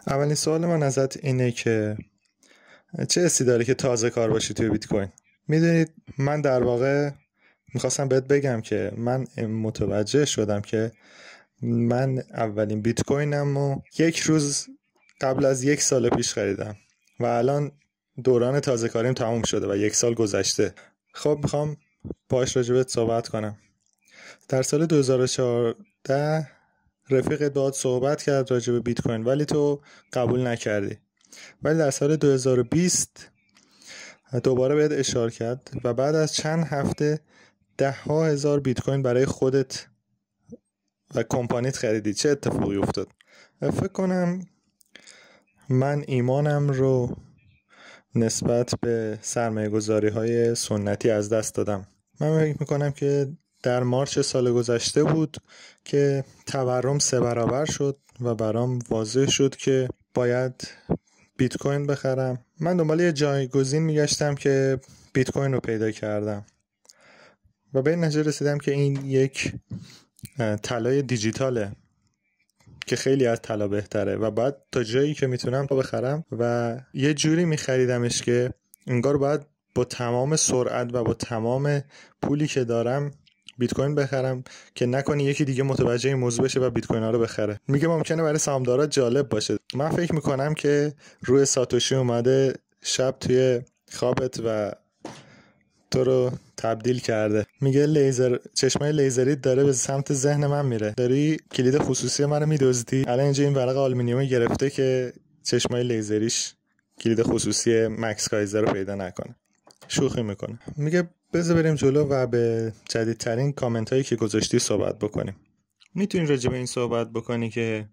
اولین سوال من ازت اینه که چه حسی داری که تازه کار باشی توی بیت کوین؟ میدونید من در واقع میخواستم بهت بگم که من متوجه شدم که من اولین بیت کوینم رو 1 روز قبل از 1 سال پیش خریدم و الان دوران تازه کاریم تموم شده و 1 سال گذشته. خب میخوام باهاش راجبت صحبت کنم. در سال 2014 رفیقت باهات صحبت کرد راجب بیت کوین ولی تو قبول نکردی، ولی در سال 2020 دوباره بهت اشاره کرد و بعد از چند هفته 10,000 بیت کوین برای خودت و کمپانیت خریدی. چه اتفاقی افتاد؟ فکر کنم من ایمانم رو نسبت به سرمایه گذاری های سنتی از دست دادم. من فکر میکنم که در مارچ سال گذشته بود که تورم 3 برابر شد و برام واضح شد که باید بیت کوین بخرم. من دنبال یه جایگزین میگشتم که بیت کوین رو پیدا کردم و به این نتیجه رسیدم که این یک طلای دیجیتاله که خیلی از طلا بهتره و بعد تا جایی که میتونم بخرم و یه جوری میخریدمش که انگار باید با تمام سرعت و با تمام پولی که دارم بیت کوین بخرم که نکنی یکی دیگه متوجه این موضوع بشه و بیت کوین ها رو بخره. میگه ممکنه برای سهامدارا جالب باشه. من فکر میکنم که روی ساتوشی اومده شب توی خوابت و تو رو تبدیل کرده. میگه چشمای لیزریت داره به سمت ذهن من میره، داری کلید خصوصی منو میدزدی. الان اینجا این ورق آلومینیومی گرفته که چشمای لیزریش کلید خصوصی مکس کایزر رو پیدا نکنه. شوخی میکنه. میگه بذار بریم جلو و به جدیدترین کامنت هایی که گذاشتی صحبت بکنیم. میتونی راجع به این صحبت بکنی که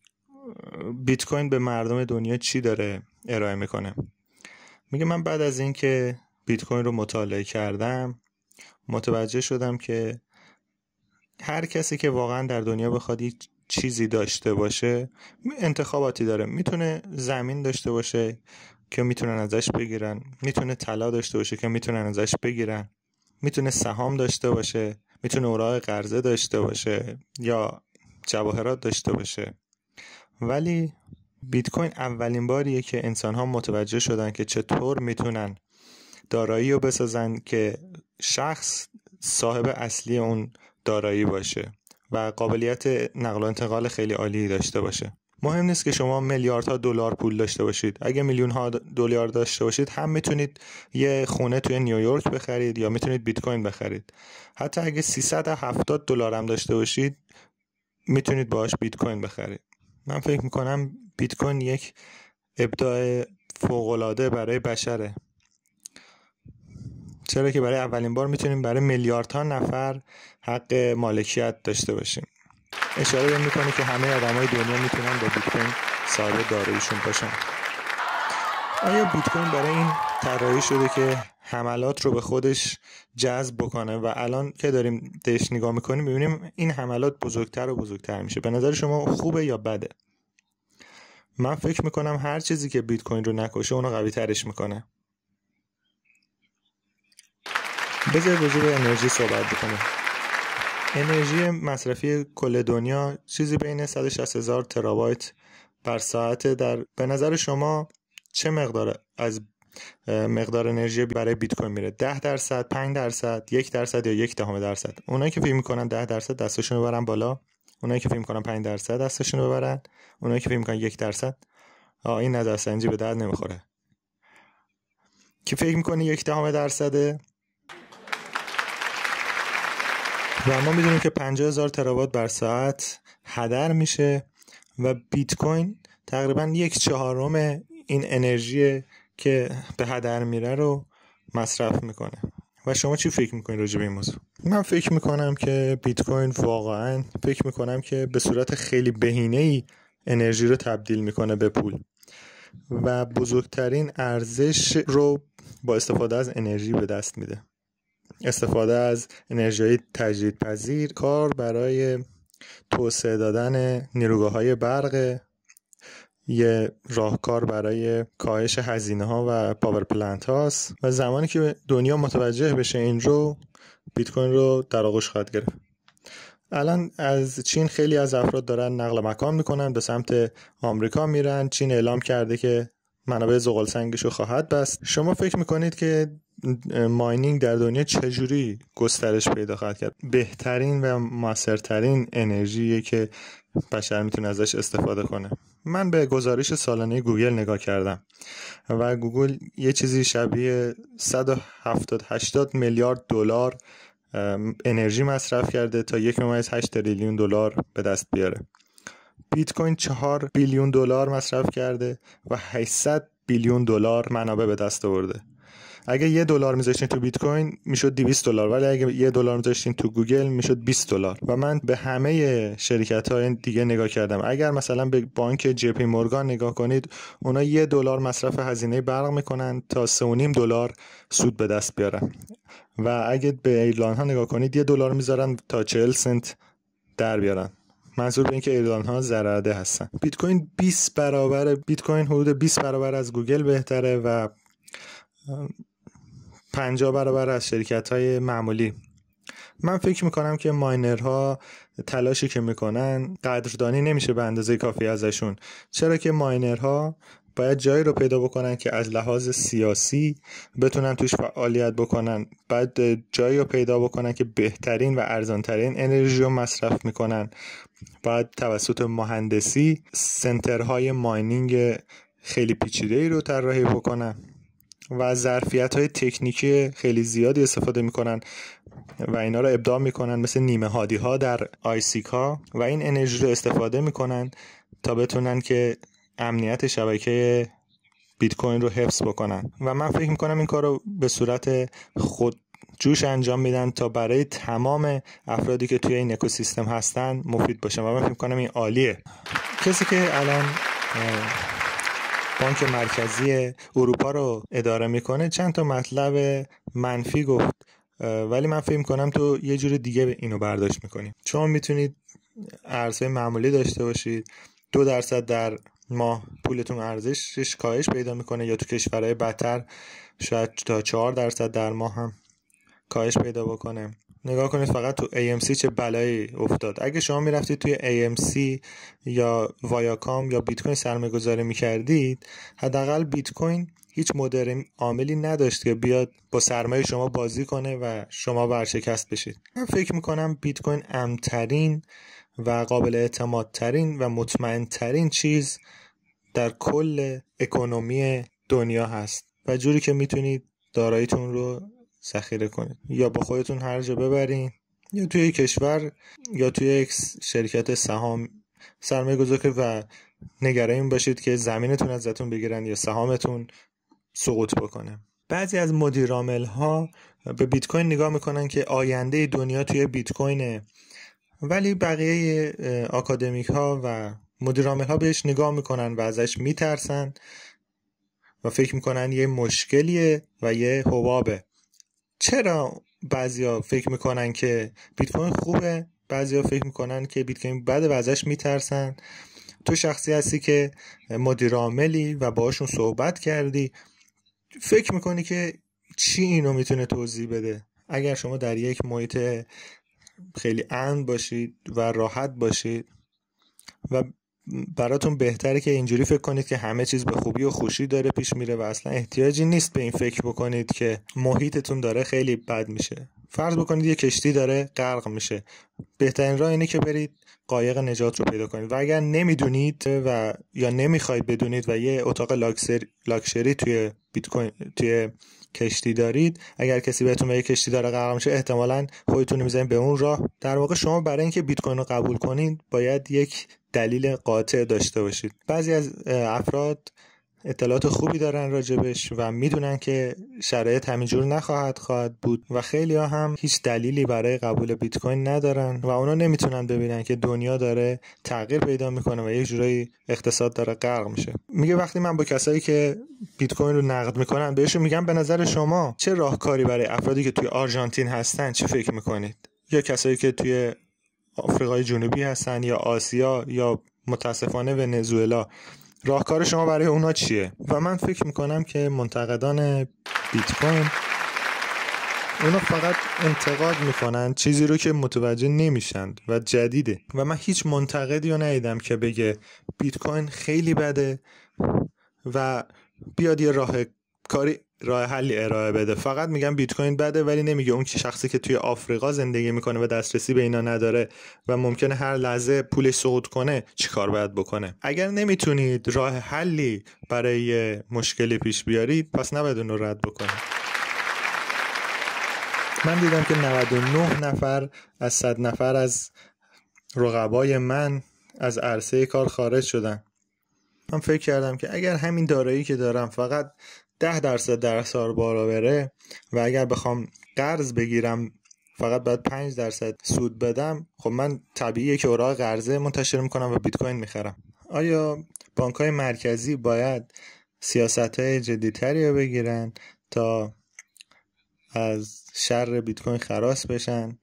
بیت کوین به مردم دنیا چی داره ارائه میکنه؟ میگه من بعد از این که بیت کوین رو مطالعه کردم متوجه شدم که هر کسی که واقعا در دنیا بخواد یک چیزی داشته باشه انتخاباتی داره. میتونه زمین داشته باشه که میتونن ازش بگیرن، میتونه طلا داشته باشه که میتونن ازش بگیرن، میتونه سهام داشته باشه، میتونه اوراق قرضه داشته باشه یا جواهرات داشته باشه. ولی بیت کوین اولین باریه که انسان‌ها متوجه شدن که چطور میتونن دارایی رو بسازن که شخص صاحب اصلی اون دارایی باشه و قابلیت نقل و انتقال خیلی عالی داشته باشه. مهم نیست که شما میلیاردها دلار پول داشته باشید. اگه میلیون‌ها دلار داشته باشید هم میتونید یه خونه توی نیویورک بخرید یا میتونید بیت کوین بخرید. حتی اگه 370 دلار هم داشته باشید میتونید باهاش بیت کوین بخرید. من فکر میکنم بیت کوین یک ابداع فوق‌العاده برای بشره، چرا که برای اولین بار میتونیم برای میلیاردها نفر حق مالکیت داشته باشیم. اشاره به این میکنه که همه آدمای دنیا میتونن با بیت کوین صاحب داراییشون باشن. آیا بیت کوین برای این طراحی شده که حملات رو به خودش جذب بکنه و الان که داریم بهش نگاه میکنیم میبینیم این حملات بزرگتر و بزرگتر میشه؟ به نظر شما خوبه یا بده؟ من فکر میکنم هر چیزی که بیت کوین رو نکشه اونو قوی ترش میکنه. بذار راجع به انرژی صحبت بکنیم. انرژی مصرفی کل دنیا چیزی بین 160,000 ترابایت بر ساعت. به نظر شما چه مقدار از مقدار انرژی برای بیت کوین میره؟ 10%، 5%، 1% یا 0.1%؟ اونایی که فکر میکنن 10% دستشون رو ببرن بالا، اونایی که فکر میکنن 5% دستشون رو ببرن، اونایی که فکر میکنن 1%. این نظرسنجی به درد نمیخوره. کی فکر میکنه 0.1%؟ و ما میدونیم که 50,000 تراوات بر ساعت هدر میشه و بیت کوین تقریبا 1/4 این انرژی که به هدر میره رو مصرف میکنه. و شما چی فکر میکنید راجع به این موضوع؟ من فکر میکنم که بیت کوین واقعا به صورت خیلی بهینه‌ای انرژی رو تبدیل میکنه به پول و بزرگترین ارزش رو با استفاده از انرژی به دست میده. استفاده از انرژی تجدیدپذیر، کار برای توسعه دادن نیروگاه‌های برق، یه راهکار برای کاهش هزینه‌ها و پاور پلنت هاست و زمانی که دنیا متوجه بشه این رو، بیت کوین رو در آغوش خواهد گرفت. الان از چین خیلی از افراد دارن نقل مکان میکنن، به سمت آمریکا میرن. چین اعلام کرده که منابع زغال سنگشو خواهد بست. شما فکر میکنید که ماینینگ در دنیا چجوری گسترش پیدا خواهد کرد؟ بهترین و موثرترین انرژیه که بشر میتونه ازش استفاده کنه. من به گزارش سالانه گوگل نگاه کردم و گوگل یه چیزی شبیه 170-80 میلیارد دلار انرژی مصرف کرده تا 1.8 تریلیون دلار به دست بیاره. بیت کوین 4 بیلیون دلار مصرف کرده و 800 بیلیون دلار منابع به دست آورده. اگه $1 میذاشتین تو بیت کوین میشد $200، ولی اگه $1 میذاشتین تو گوگل میشد $20. و من به همه شرکت‌های دیگه نگاه کردم. اگر مثلا به بانک جی پی مورگان نگاه کنید، اونا $1 مصرف هزینه برق میکنن تا $3.5 سود به دست بیارن. و اگه به ایرلان ها نگاه کنید $1 میذارن تا 40 سنت در بیارن. منظور به این که ایرلان ها ضررده هستن. بیت کوین 20 برابر، بیت کوین حدود 20 برابر از گوگل بهتره و 50 برابر از شرکت‌های معمولی. من فکر میکنم که ماینرها تلاشی که میکنن قدردانی نمیشه به اندازه کافی ازشون، چرا که ماینرها باید جایی رو پیدا بکنن که از لحاظ سیاسی بتونن توش فعالیت بکنن، باید جایی رو پیدا بکنن که بهترین و ارزانترین انرژی رو مصرف میکنن، باید توسط مهندسی سنترهای ماینینگ خیلی پیچیده‌ای رو طراحی بکنن و ظرفیت‌های تکنیکی خیلی زیادی استفاده میکنن و اینا رو ابداع میکنن مثل نیمه هادی‌ها در آیسیک‌ها و این انرژی رو استفاده میکنن تا بتونن که امنیت شبکه بیت کوین رو حفظ بکنن. و من فکر میکنم این کار رو به صورت خود جوش انجام میدن تا برای تمام افرادی که توی این اکوسیستم هستن مفید باشه و من فکر میکنم این عالیه. کسی که الان بانک مرکزی اروپا رو اداره میکنه چند تا مطلب منفی گفت، ولی من فکر میکنم تو یه جور دیگه اینو برداشت میکنی. شما میتونید ارزهای معمولی داشته باشید، 2% در ماه پولتون ارزشش کاهش پیدا میکنه، یا تو کشورهای بدتر شاید تا 4% در ماه هم کاهش پیدا بکنه. نگاه کنید فقط تو AMC چه بلایی افتاد. اگه شما میرفتید توی AMC یا وایاکام یا بیت کوین سرمایه گذاری میکردید، حداقل بیت کوین هیچ مدر عاملی نداشت که بیاد با سرمایه شما بازی کنه و شما ورشکست بشید. من فکر میکنم بیت کوین امن‌ترین و قابل اعتمادترین و مطمئن‌ترین چیز در کل اکونومی دنیا هست و جوری که میتونید داراییتون رو ذخیره کنید، یا با خودتون هر جا ببرین، یا توی یک کشور یا توی یک شرکت سهام سرمایه گذاری کنید و نگران باشید که زمینتون ازتون بگیرن یا سهامتون سقوط بکنه. بعضی از مدیرعامل ها به بیت کوین نگاه میکنن که آینده دنیا توی بیت کوینه، ولی بقیه آکادمیک ها و مدیرعامل ها بهش نگاه میکنن و ازش میترسن و فکر میکنن یه مشکلیه و یه حبابه. چرا بعضیا فکر میکنن که بیت کوین خوبه، بعضیا فکر میکنن که بیت کوین بده و ازش میترسن؟ تو شخصی هستی که مدیر عاملی و باهاشون صحبت کردی، فکر میکنی که چی اینو میتونه توضیح بده؟ اگر شما در یک محیط خیلی امن باشید و راحت باشید و براتون بهتره که اینجوری فکر کنید که همه چیز به خوبی و خوشی داره پیش میره و اصلا احتیاجی نیست به این فکر بکنید که محیطتون داره خیلی بد میشه. فرض بکنید یه کشتی داره غرق میشه، بهترین راه اینه که برید قایق نجات رو پیدا کنید و اگر نمیدونید و یا نمیخواید بدونید و یه اتاق لاکچری توی بیت کوین توی کشتی دارید، اگر کسی بهتون بگه کشتی داره غرق میشه، احتمالاً خودتون میذارین به اون راه. در واقع شما برای اینکه بیت کوین رو قبول کنید باید یک دلیل قاطع داشته باشید. بعضی از افراد اطلاعات خوبی دارن راجبش و میدونن که شرایط همینجور نخواهد بود و خیلی ها هم هیچ دلیلی برای قبول بیت کوین ندارن و اونا نمیتونن ببینن که دنیا داره تغییر پیدا میکنه و یک جورایی اقتصاد داره غرق میشه. میگه وقتی من با کسایی که بیت کوین رو نقد میکنن بهشون میگم به نظر شما چه راهکاری برای افرادی که توی آرژانتین هستن چی فکر میکنید، یا کسایی که توی آفریقای جنوبی هستن یا آسیا یا متاسفانه ونزوئلا، راهکار شما برای اونا چیه؟ و من فکر میکنم که منتقدان بیت کوین اونا فقط انتقاد میکنن چیزی رو که متوجه نمیشن و جدیده و من هیچ منتقدی رو ندیدم که بگه بیت کوین خیلی بده و بیاد یه راه حلی ارائه بده. فقط میگم بیت کوین بده، ولی نمیگه اون که شخصی که توی آفریقا زندگی میکنه و دسترسی به اینا نداره و ممکنه هر لحظه پولش سقوط کنه چیکار باید بکنه. اگر نمیتونید راه حلی برای مشکلی پیش بیارید پس نباید اون رو رد بکنید. من دیدم که 99 نفر از 100 نفر از رقبای من از عرصه کار خارج شدن. من فکر کردم که اگر همین دارایی که دارم فقط 10% در سال بالا بره و اگر بخوام قرض بگیرم فقط باید 5% سود بدم، خب من طبیعیه که اوراق قرضه منتشر میکنم و بیت کوین میخرم. آیا بانک‌های مرکزی باید سیاست‌های جدی‌تری رو بگیرن تا از شر بیت کوین خلاص بشن؟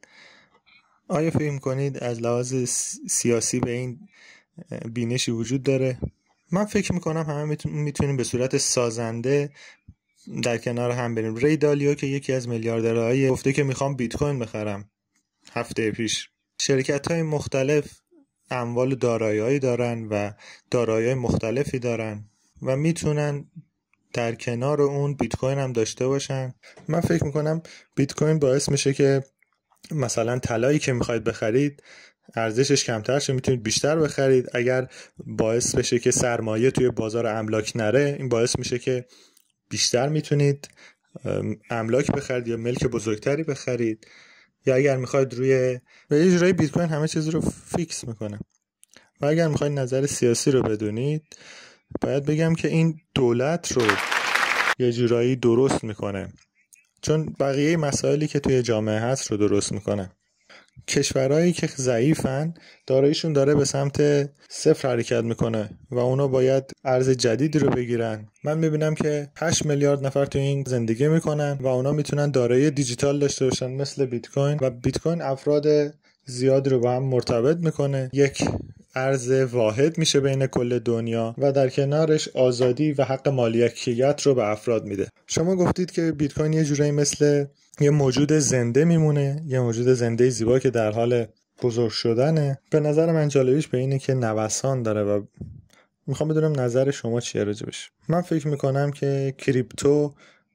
آیا فکر میکنید از لحاظ سیاسی به این بینشی وجود داره؟ من فکر میکنم همه میتونیم به صورت سازنده در کنار هم بریم. ری دالیو که یکی از میلیاردرهای گفته که میخوام بیت کوین بخرم هفته پیش. شرکت‌های مختلف اموال دارایی‌هایی دارن و دارایی‌های مختلفی دارن و میتونن در کنار اون بیت کوین هم داشته باشن. من فکر میکنم بیت کوین باعث میشه که مثلا طلایی که میخواید بخرید ارزشش کمتر شه، میتونید بیشتر بخرید. اگر باعث بشه که سرمایه توی بازار املاک نره، این باعث میشه که بیشتر میتونید املاک بخرید یا ملک بزرگتری بخرید. یا اگر میخواید به اجرای بیت کوین همه چیز رو فیکس میکنه. و اگر میخواید نظر سیاسی رو بدونید، باید بگم که این دولت رو یه جورایی درست میکنه، چون بقیه مسائلی که توی جامعه هست رو درست میکنه. کشورهایی که ضعیفن داراییشون داره به سمت صفر حرکت میکنه و اونا باید ارز جدیدی رو بگیرن. من میبینم که 8 میلیارد نفر توی این زندگی میکنن و اونا میتونن دارایی دیجیتال داشته باشن مثل بیت کوین و بیت کوین افراد زیادی رو با هم مرتبط میکنه، یک ارز واحد میشه بین کل دنیا و در کنارش آزادی و حق مالکیت رو به افراد میده. شما گفتید که بیت کوین یه جورایی مثل یه موجود زنده میمونه، یه موجود زنده زیبا که در حال بزرگ شدنه. به نظر من جالبیش به اینه که نوسان داره و میخوام بدونم نظر شما چیه راجبش. من فکر میکنم که کریپتو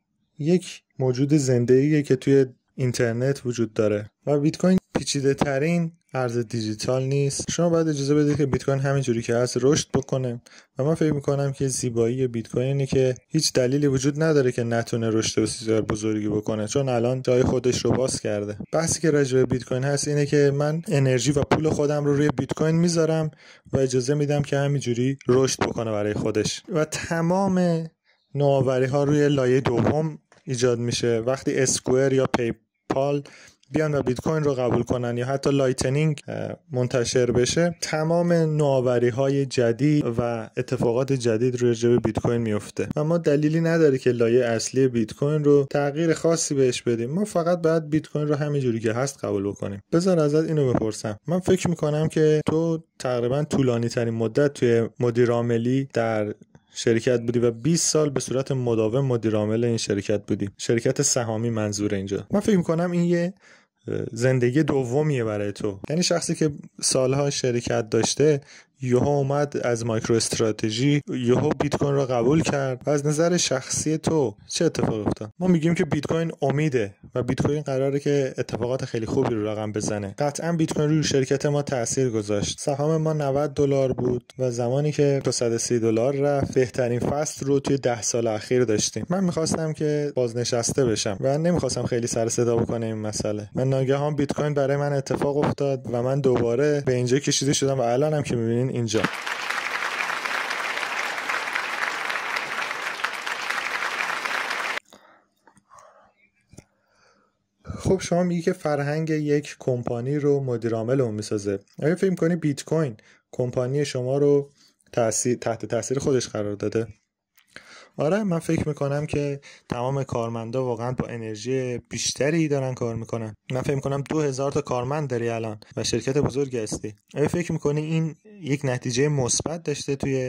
یک موجود زنده‌ایه که توی اینترنت وجود داره و بیت کوین پیچیده ترین ارز دیجیتال نیست. شما باید اجازه بدید که بیت کوین همینجوری که هست رشد بکنه و من فکر میکنم که زیبایی بیت کوین اینه که هیچ دلیلی وجود نداره که نتونه رشد بسیار بزرگی بکنه، چون الان جای خودش رو باز کرده. بحثی که راجع به بیت کوین هست اینه که من انرژی و پول خودم رو روی بیت کوین میذارم و اجازه میدم که همینجوری رشد بکنه برای خودش و تمام نوآوری ها روی لایه دوم ایجاد میشه. وقتی اسکوئر یا پیپال بیان و بیت کوین رو قبول کنن یا حتی لایتنینگ منتشر بشه، تمام نوآوری های جدید و اتفاقات جدید رو راجع به بیت کوین میفته و ما دلیلی نداره که لایه اصلی بیت کوین رو تغییر خاصی بهش بدیم. ما فقط باید بیت کوین رو همینجوری که هست قبول بکنیم. بذار ازت اینو بپرسم. من فکر میکنم که تو تقریبا طولانی ترین مدت توی مدیر عاملی در شرکت بودی و 20 سال به صورت مداوم مدیر عامل این شرکت بودی، شرکت سهامی منظور اینجا. من فکر میکنم این یه زندگی دومیه برای تو. یعنی شخصی که سالها شرکت داشته یهو اومد از مایکرو استراتژی یهو بیت کوین رو قبول کرد و از نظر شخصی تو چه اتفاقی افتاد؟ ما میگیم که بیت کوین امیده و بیت کوین قراره که اتفاقات خیلی خوبی رو رقم بزنه. قطعا بیت کوین روی شرکت ما تاثیر گذاشت. سهام ما $90 بود و زمانی که تا $130 رفت بهترین فصل رو توی 10 سال اخیر داشتیم. من می‌خواستم که بازنشسته بشم و نمی‌خواستم خیلی سر صدا بکنه این مسئله. من ناگهان بیت کوین برای من اتفاق افتاد و من دوباره به اینجا کشیده شدم و الانم که می‌بینین اینجا. خب شما میگی که فرهنگ یک کمپانی رو مدیر عامل اون میسازه. آیا فکر می‌کنی بیت کوین کمپانی شما رو تحت تاثیر خودش قرار داده؟ آره، من فکر میکنم که تمام کارمندا واقعا با انرژی بیشتری دارن کار میکنن. من فکر میکنم 2000 تا کارمند داری الان و شرکت بزرگی هستی. آیا فکر میکنی این یک نتیجه مثبت داشته توی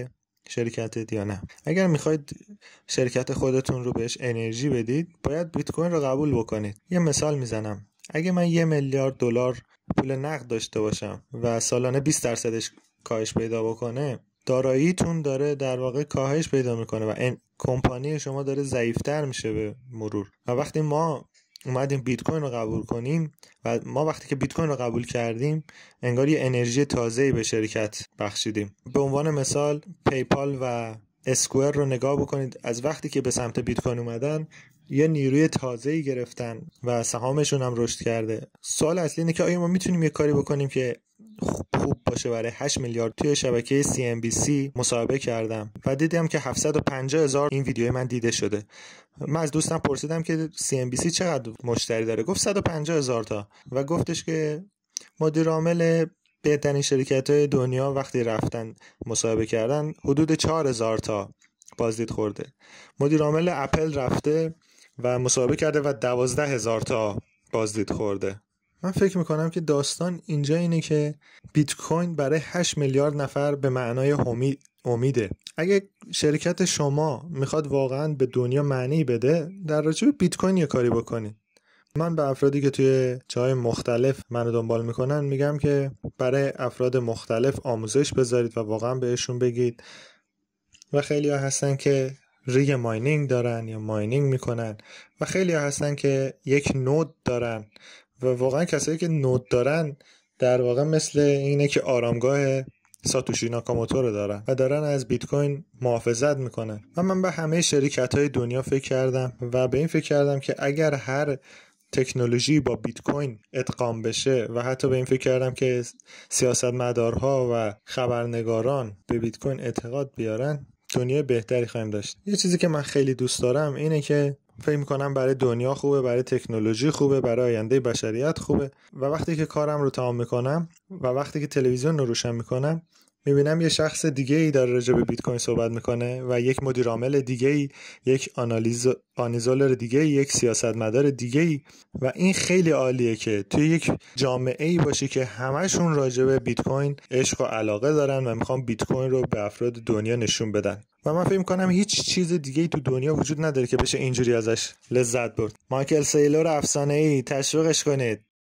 شرکتت یا نه. اگر میخواید شرکت خودتون رو بهش انرژی بدید باید بیت کوین رو قبول بکنید. یه مثال میزنم، اگه من 1 میلیارد دلار پول نقد داشته باشم و سالانه 20% کاهش پیدا بکنه، داراییتون داره در واقع کاهش پیدا میکنه و کمپانی شما داره ضعیفتر میشه به مرور. و وقتی ما اومدیم بیت کوین رو قبول کنیم و ما وقتی که بیت کوین رو قبول کردیم انگار یه انرژی تازه‌ای به شرکت بخشیدیم. به عنوان مثال پیپال و اسکوئر رو نگاه بکنید، از وقتی که به سمت بیت کوین اومدن یه نیروی تازه‌ای گرفتن و سهامشون هم رشد کرده. سوال اصلی اینه که آیا ما میتونیم یه کاری بکنیم که خوب باشه برای 8 میلیارد. توی شبکه CNBC مصاحبه کردم و دیدم که 750,000 این ویدیوی من دیده شده. من از دوستم پرسیدم که CNBC چقدر مشتری داره، گفت 150,000 تا و گفتش که مدیر عامل بهترین شرکت‌های دنیا وقتی رفتن مصاحبه کردن حدود 4,000 تا بازدید خورده. مدیر عامل اپل رفته و مصاحبه کرده و 12,000 تا بازدید خورده. من فکر میکنم که داستان اینجا اینه که بیت کوین برای 8 میلیارد نفر به معنای امیده. اگه شرکت شما میخواد واقعا به دنیا معنی بده، در راجع به بیت کوین یه کاری بکنید. من به افرادی که توی جای مختلف منو دنبال میکنن میگم که برای افراد مختلف آموزش بذارید و واقعا بهشون بگید. و خیلی ها هستن که ریگ ماینینگ دارن یا ماینینگ میکنن و خیلی ها هستن که یک نود دارن و واقعا کسایی که نود دارن در واقع مثل اینه که آرامگاه ساتوشی ناکاموتو رو دارن و دارن از بیت کوین محافظت میکنن. و من به همه شرکت‌های دنیا فکر کردم و به این فکر کردم که اگر هر تکنولوژی با بیت کوین ادغام بشه و حتی به این فکر کردم که سیاستمدارها و خبرنگاران به بیت کوین اعتقاد بیارن، دنیای بهتری خواهیم داشت. یه چیزی که من خیلی دوست دارم اینه که فکر میکنم برای دنیا خوبه، برای تکنولوژی خوبه، برای آینده بشریت خوبه. و وقتی که کارم رو تمام میکنم و وقتی که تلویزیون رو روشن میکنم میبینم یه شخص دیگه ای داره راجع به بیت کوین صحبت میکنه و یک مدیر عامل دیگه ای، یک آنالیزور دیگه ای، یک سیاستمدار دیگه ای. و این خیلی عالیه که توی یک جامعه ای باشی که همشون راجع به بیت کوین عشق و علاقه دارن و میخوان بیت کوین رو به افراد دنیا نشون بدن. و من فکر می‌کنم هیچ چیز دیگه‌ای تو دنیا وجود نداره که بشه اینجوری ازش لذت برد. مایکل سیلور افسانه‌ای، تشویقش کنید.